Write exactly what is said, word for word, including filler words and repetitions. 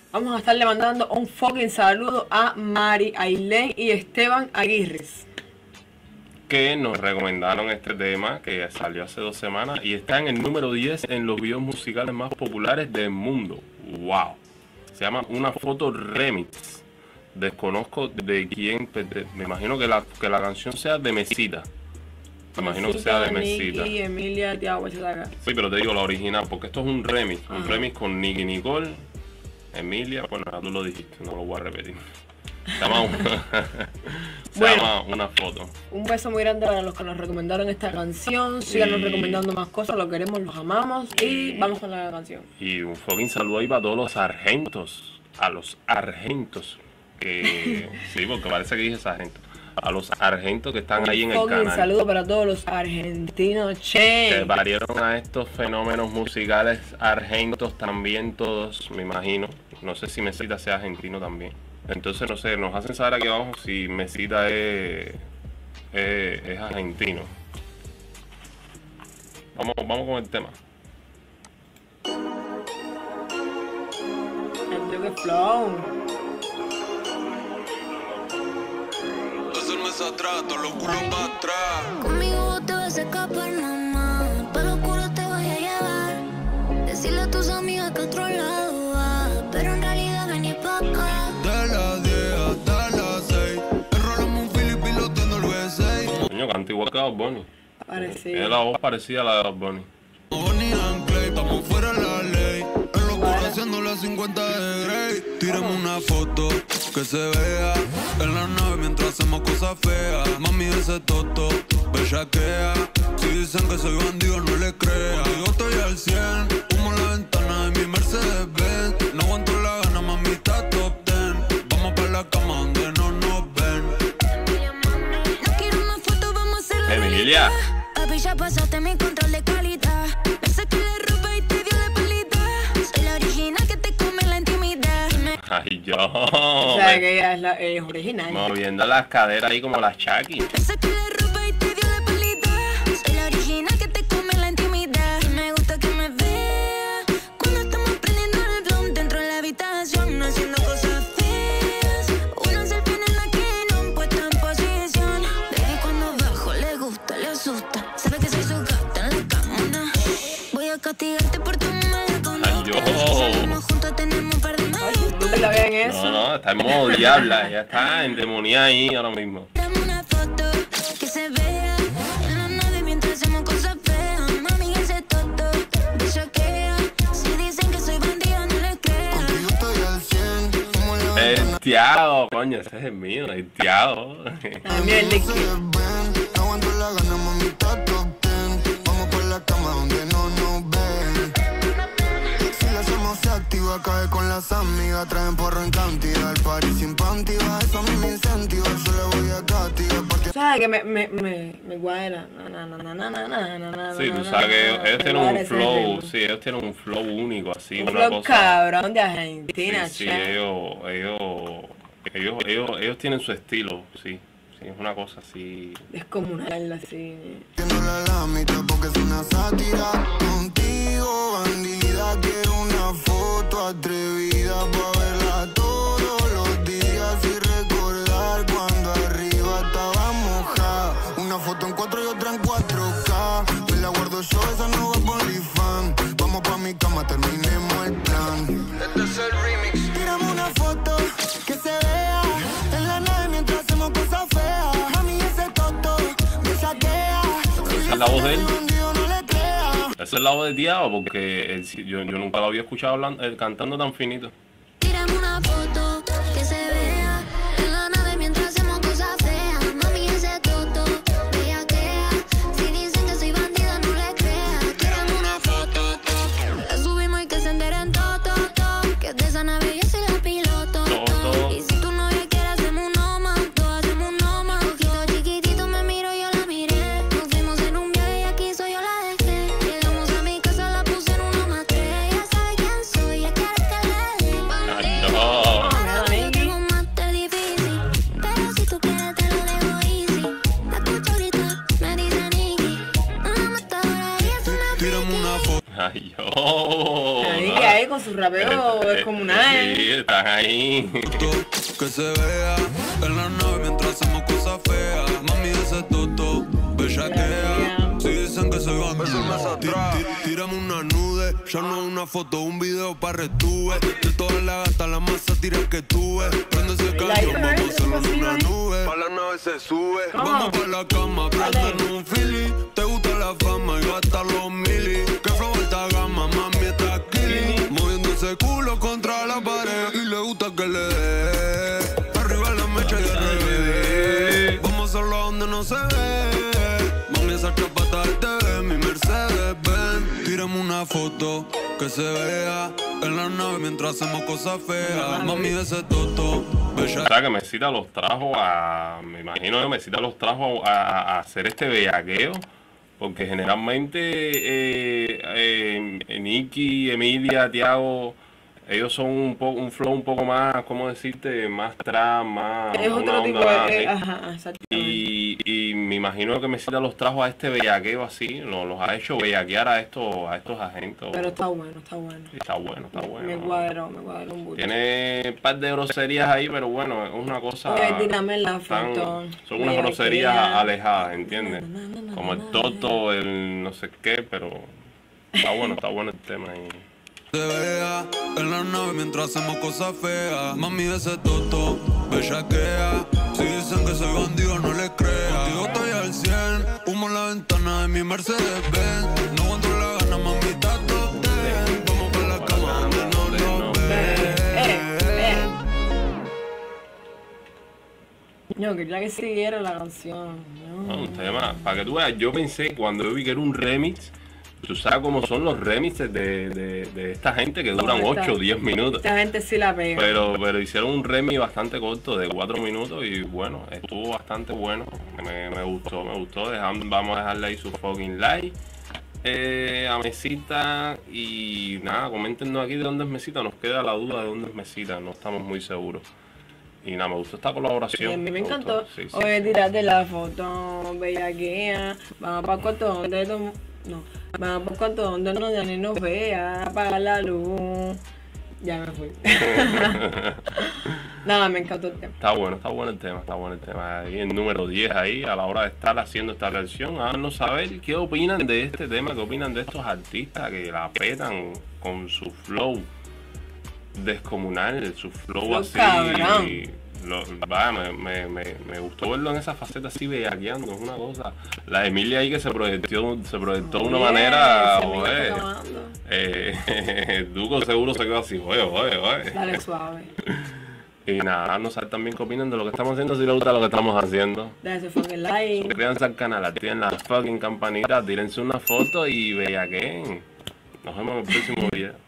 Vamos a estarle mandando un fucking saludo a Mari Ailén y Esteban Aguirre, que nos recomendaron este tema que salió hace dos semanas y está en el número diez en los videos musicales más populares del mundo. ¡Wow! Se llama Una Foto Remix. Desconozco de quién, me imagino que la, que la canción sea de Mesita. Me imagino que sea de Mesita. Nicky, Emilia, Tiago, etcétera. Sí, pero te digo la original, porque esto es un remix. Ajá. Un remix con Nicky Nicole, Emilia, bueno, ya tú lo dijiste, no lo voy a repetir. Se llama una, se Bueno. llama Una Foto. Un beso muy grande para los que nos recomendaron esta canción. Síganos Y- recomendando más cosas, lo queremos, los amamos. Y vamos con la canción. Y un fucking saludo ahí para todos los argentos. A los argentos. Que sí, porque parece que dije sargento. A los argentos que están ahí en el Un fucking canal. saludo para todos los argentinos, Que che. parieron a estos fenómenos musicales argentos también todos, me imagino. No sé si Mesita sea argentino también. Entonces, no sé, nos hacen saber aquí abajo si Mesita es, es, es argentino. Vamos, vamos con el tema. El Duke Flow. Hace un mes atrás, todos los culos para atrás. Conmigo te vas a escapar nomás, para oscuro te voy a llevar. Decirle a tus amigas que a otro lado va, pero en realidad vení pa' acá. De las diez hasta las seis, enrolamos un Philip piloteando el V seis. Coño, canta igual que Bad Bunny. Parecido. Tiene la voz parecida a la de Bad Bunny. Bonnie and Clay, estamos fuera de la ley. En locura haciendo las cincuenta de Grey. Tírame una foto que se vea en la nave mientras hacemos cosas feas. Mami, ese toto, bellaquea. Si dicen que soy bandido, no le crea. Yo estoy al cien, humo en la ventana de mi Mercedes Benz. No aguanto la gana, mami, está top ten. Vamos pa' la cama donde no nos ven. No quiero más fotos, vamos a hacerlo Emilia. realidad. Papi, ya pasaste mi control de calidad. Me saqué la ropa y te dio la palita. Soy la original que te come la intimidad. Y me Ay, yo. O sea que ella es, la, es original. Moviendo las caderas ahí como las Chucky. Me saqué la ropa y te dio la palita. Soy la original que te come la intimidad. Y me gusta que me vea cuando estamos prendiendo el blunt dentro de la habitación, haciendo cosas feas. Una selfie en la que no puesta en posición. Baby, cuando bajo le gusta, le asusta. Sabe que soy su gata en la cama. Voy a castigarte por tu mala Ay, yo. conducta. Salimos juntos, tenemos un par de ¿Dónde malucas. la ven eso? No, no, está en modo diabla. Ya está endemoniada ahí ahora mismo. Dame una foto que se vea en la nave mientras hacemos cosas feas. Mami, ese toto bellaquea. Si dicen que soy bandida, no les creas. Contigo estoy al cien, humo en la El ventana. Tiago, coño, ese es el mío, el Tiago. A mí el Licky. No aguanto la gana, mami, está top ten. Vamos por la cama donde no nos ven. Si la hacemos se activa, cae con las amigas. Traen porro en cantidad, el party sin panty. Va, eso a mí me incentiva, yo le voy a castigar porque... ¿Sabes que me, me, me, me cuadra? Na, na, na, na, na, na, na, na, na, Sí, tú na, sabes que ellos, na, ellos me tienen cuadra un ese flow, ritmo. sí, ellos tienen un flow único, así, Un una flow cosa. cabrón de Argentina, Sí, sí, che. ellos, ellos, ellos, ellos, ellos tienen su estilo, sí, sí, es una cosa así. Descomunal, así. Tiendo la lámina porque es una sátira. Contigo, bandida, quiero una foto atrevida pa' verla todos los días y recordar cuando arriba estaba mojada. Una foto en cuatro y otra en cuatro K. Me la guardo yo, esa no va por fan. Vamos pa' mi cama, terminemos el plan. Este es el remix. Tírame una foto que se vea en la nave mientras hacemos cosas feas. Mami, ese toto me saquea. Esa es la voz de él. Bandido, no le crea. Ese es la voz de Tiago, porque él- yo, yo nunca lo había escuchado hablando, eh, cantando tan finito. Tírame una foto que se vea en la nave mientras hacemos cosas feas. Mami, ese toto bellaquea. Si dicen que soy bandida, no le creas. Tírame una foto. La subimos y que se enteren todo, todo, todo. Que de esa nave yo soy la piloto. Toto. Y si tu novia quiere, hacemos un no más. Todos hacemos un no más. Ojito chiquitito, me miro, yo la miré. Nos fuimos en un viaje y aquí soy yo la dejé. Llegamos a mi casa, la puse en uno más tres. Ella sabe quién soy, ella quiere que le dé. Ay, no. foto. Ay, yo. Ahí, ahí, con su rapeo Eh, descomunal. Sí, están ahí. Que se vea en la nave mientras hacemos cosas feas. Mami, ese toto, bellaquea. Si dicen que soy bandido, Tí- tí- tírame una nude. Ya no una foto, un video pa' retuve. De todas las gatas, la más sátira que tuve. Prende ese cañón, vamos a hacerlo en una nube. Pa' la nave se sube. Vamos pa' la cama, prenden un fili. Te gusta la fama y gasta los mili. Que flow alta gama, mami, está aquí. Moviendo ese culo contra la pared. Y le gusta que le dé. Arriba la mecha y al revés. Vamos a hacerlo a donde no se ve. Mami, esa chapata del T V, mi Mercedes Benz. Tírame una foto que se vea en la nave mientras hacemos cosas feas. Mami, ese toto, bella. O sea que Mesita los trajo a. Me imagino que Mesita los trajo a, a- a hacer este bellaqueo. Porque generalmente eh, eh, Nicky, Emilia, Tiago, ellos son un poco un flow un poco más, ¿cómo decirte? Más trap, más. Es una otro tipo onda más de. así. Ajá, exactamente. Y, y me imagino que Mesita los trajo a este bellaqueo así, lo- los ha hecho bellaquear a estos, a estos agentes. Pero está bueno, está bueno. Está bueno, está bueno. Me cuadró, me cuadró un bulto. Tiene un par de groserías ahí, pero bueno, es una cosa. Oye, tírame la tan- foto. son unas Bellaquea. groserías alejadas, ¿entiendes? Na, na, na, na, Como el na, toto, el no sé qué, pero está bueno, está bueno el tema ahí. Se vea en la nave mientras hacemos cosas feas. Mami, ese toto, bellaquea. Si dicen que soy bandido, no les crea. Contigo estoy al cien, humo en la ventana de mi Mercedes Benz. No aguanto la gana, mami, está top ten. Vamos pa' la cama donde no nos Eh, eh. ven. Yo quería que siguiera la canción. No, No. un tema, para que tú veas, yo pensé cuando yo vi que era un remix, tú sabes cómo son los remixes de, de, de esta gente que duran ¿Cómo está? ocho o diez minutos. Esta gente sí la pega. Pero, pero hicieron un remix bastante corto de cuatro minutos y bueno, estuvo bastante bueno. Me, me gustó, me gustó. Dejan- vamos a dejarle ahí su fucking like eh, a Mesita. Y nada, coméntenos aquí de dónde es Mesita. Nos queda la duda de dónde es Mesita, no estamos muy seguros. Y nada, me gustó esta colaboración. Y a mí me gustó, encantó. sí, sí. Oye, tírate la foto, bellaquea. Vamos para el cuarto donde no. No. Vamos para el cuarto donde no, ya ni nos vea. Apaga la luz. Ya me fui. Nada, me encantó el tema. Está bueno, está bueno el tema, está bueno el tema. Ahí el número diez ahí, a la hora de estar haciendo esta reacción, háganos saber qué opinan de este tema, qué opinan de estos artistas que la petan con su flow descomunal, su flow Flow así. cabrón. Lo, va, me, me, me, me gustó verlo en esa faceta así bellaqueando, es una cosa. La Emilia ahí que se proyectó, se proyectó de una Bien, manera, se me oye, está acabando. eh, Duco seguro se quedó así, oye, oye, oye. Dale suave. Y nada, no saben también qué opinan de lo que estamos haciendo, si les gusta lo que estamos haciendo. Dale su fucking like. Suscríbanse al canal, activen la fucking campanita, tírense una foto y bellaquen. Nos vemos en el próximo video.